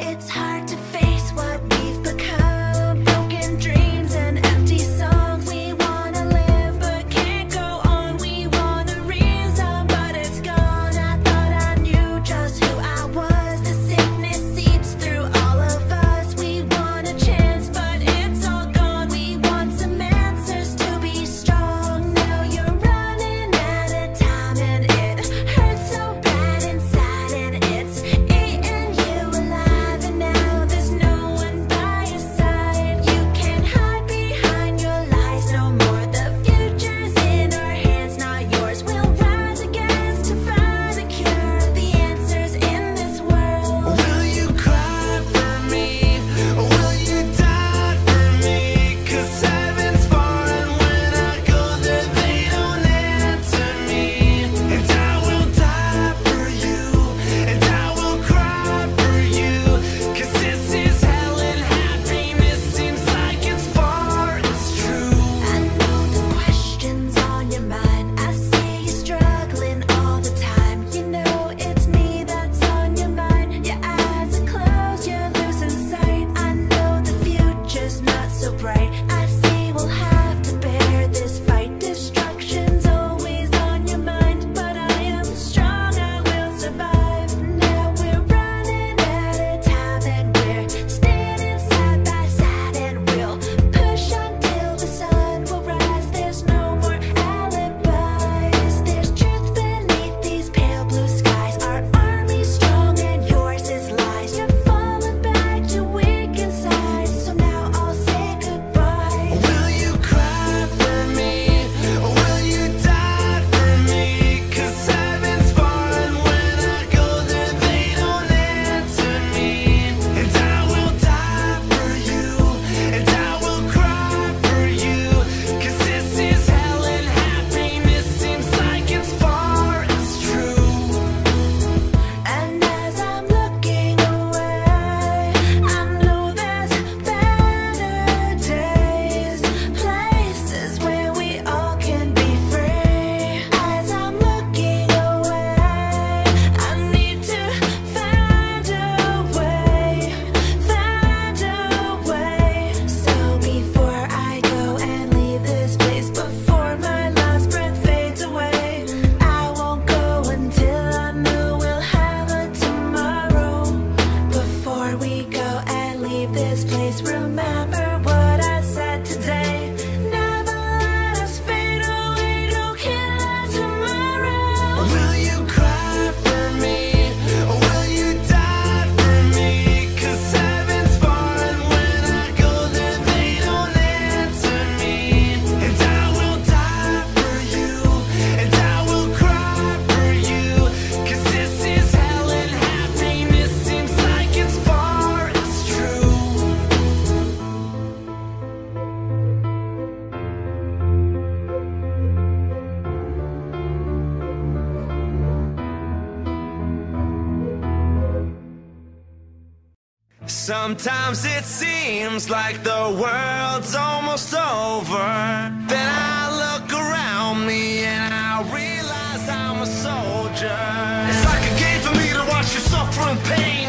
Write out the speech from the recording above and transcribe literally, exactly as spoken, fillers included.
It's hard to face what we've become. Broken dreams and empty songs. We wanna live but can't go on. We want a reason but it's gone. I thought I knew just who I was. The sickness seeps through all of us. We want a chance but it's all gone. We want some answers to be strong. Now you're running out of time and it hurts so bad inside, and it's eating you alive. And now there's no one by your side. You can't hide behind your lies no more. The future's in our hands, not yours. We'll rise against to find a cure. The answers in this world. Will you cry for me? Will you die for me? 'Cause heaven's far and when I go there they don't answer me. And I will die for you, and I will cry for you. 'Cause this is hell and happiness seems like it's far, it's true. I know the questions on your mind. I see you struggling all the time. You know it's me that's on your mind. Your eyes are closed, you're losing sight. I know the future's not so bright. I see we'll have to bear this fight. Destruction's always on your mind, but I am strong, I will survive. Now we're running out of time and we're standing side by side, and we'll push until the sun will rise. There's no more alibis. There's truth beneath these pale blue skies. Our army's strong and yours is lies. You're falling back, you're weak inside, so now I'll say goodbye. Will you cry for me? Will you die for me? 'Cause heaven's far and when I go there they don't answer me. And I will die for you, and I will cry for you. 'Cause this is hell and happiness seems like it's far, it's true. And as I'm looking away, I know there's better days, places where we all can be free. As I'm looking away, I need to find a way, find a way. So before I go and leave this place, before my last breath fades away, I won't go until I know we'll have a tomorrow. Before we go and leave this place, remember what I said today. Never let us fade away, don't kill us tomorrow. Will you cry for me? Will you die for me? 'Cause heaven's far and when I go there they don't answer me. And I will die for you, and I will cry for you. 'Cause this is hell and happiness seems like it's far, it's true. Sometimes it seems like the world's almost over. Then I look around me and I realize I'm a soldier. It's like a game for me to watch you suffer in pain.